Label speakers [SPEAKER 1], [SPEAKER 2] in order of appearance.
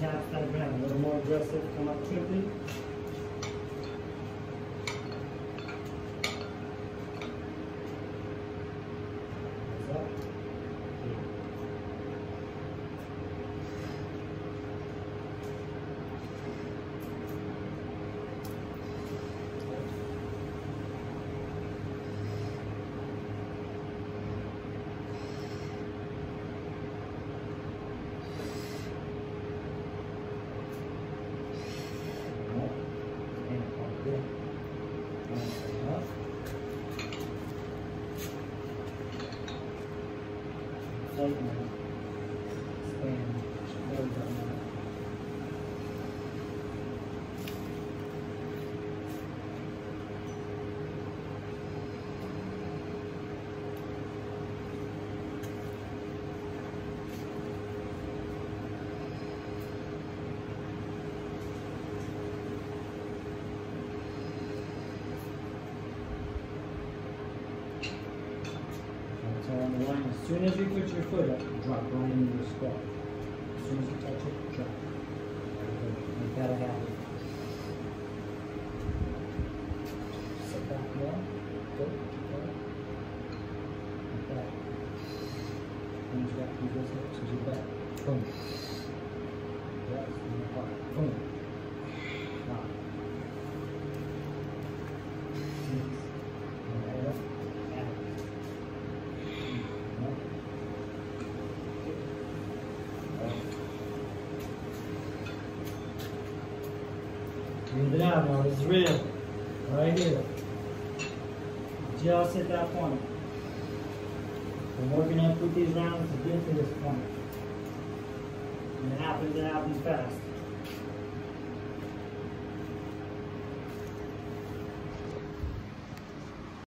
[SPEAKER 1] taps that ground. A little more aggressive, come up quickly. Up. So on the line, as soon as you put your foot up, drop right into the squat. As soon as you touch it, drop. Make that a habit. Sit back more. Good. Keep going. Like that. Lunge back through those hips as you back. Boom. Yes, in the heart. Boom. 5, 6. Right up. Out. Breathe it out now, this is real. Right here. Just at that point. We're working up with these rounds to get to this point. And it happens fast.